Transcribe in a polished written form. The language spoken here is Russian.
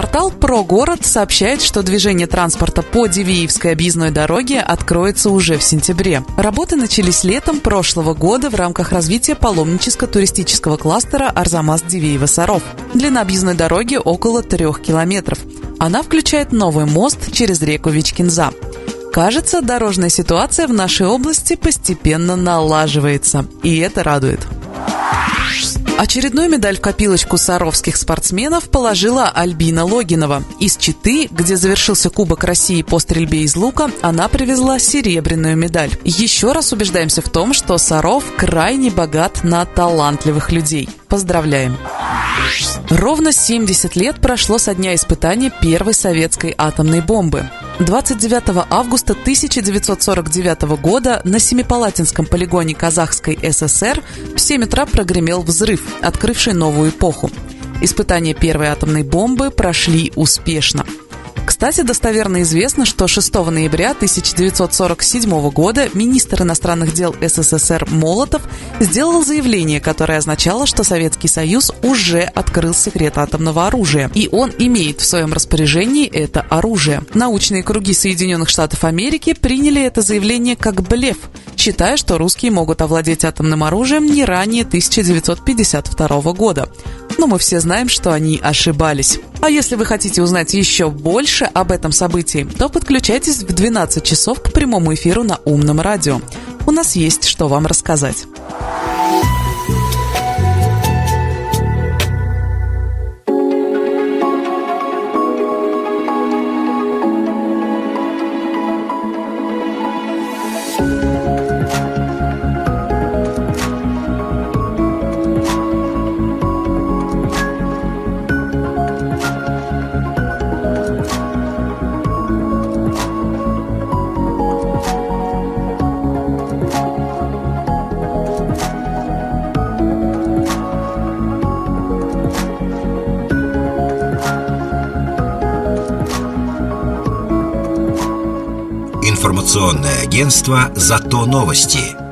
Портал «Прогород» сообщает, что движение транспорта по Дивеевской объездной дороге откроется уже в сентябре. Работы начались летом прошлого года в рамках развития паломническо-туристического кластера Арзамас-Дивеево-Саров. Длина объездной дороги около 3 километров. Она включает новый мост через реку Вичкинза. Кажется, дорожная ситуация в нашей области постепенно налаживается, и это радует. Очередную медаль в копилочку саровских спортсменов положила Альбина Логинова. Из Читы, где завершился Кубок России по стрельбе из лука, она привезла серебряную медаль. Еще раз убеждаемся в том, что Саров крайне богат на талантливых людей. Поздравляем! Ровно 70 лет прошло со дня испытания первой советской атомной бомбы. 29 августа 1949 года на Семипалатинском полигоне Казахской ССР в 7 утра прогремел взрыв, открывший новую эпоху. Испытания первой атомной бомбы прошли успешно. Кстати, достоверно известно, что 6 ноября 1947 года министр иностранных дел СССР Молотов сделал заявление, которое означало, что Советский Союз уже открыл секрет атомного оружия, и он имеет в своем распоряжении это оружие. Научные круги Соединенных Штатов Америки приняли это заявление как блеф, считая, что русские могут овладеть атомным оружием не ранее 1952 года. Но мы все знаем, что они ошибались. А если вы хотите узнать еще больше об этом событии, то подключайтесь в 12 часов к прямому эфиру на Умном радио. У нас есть что вам рассказать. Информационное агентство «Зато новости».